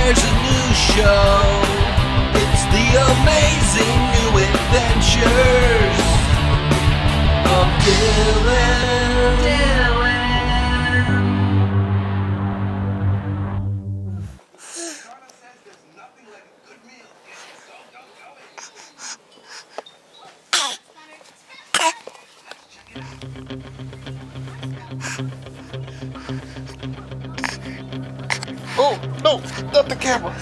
there's a new show. It's the amazing new adventures of Dylan. Oh, no, not the camera.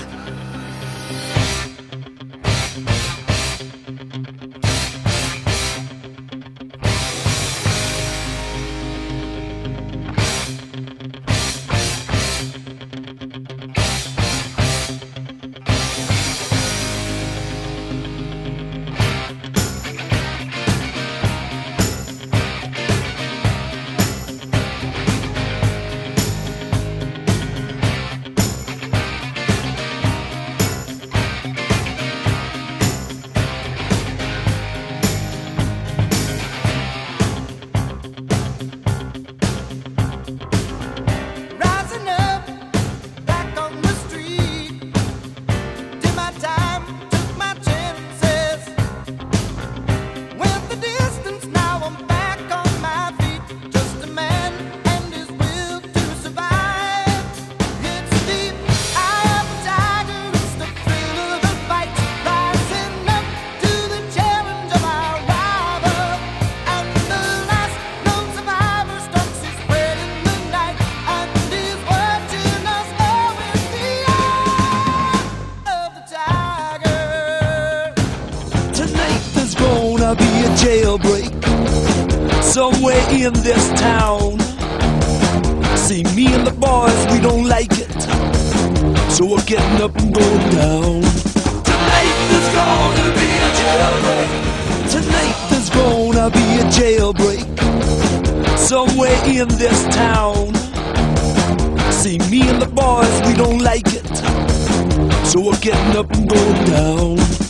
Be a jailbreak somewhere in this town. See, me and the boys, we don't like it, so we're getting up and going down. Tonight there's gonna be a jailbreak. Tonight there's gonna be a jailbreak somewhere in this town. See, me and the boys, we don't like it, so we're getting up and going down.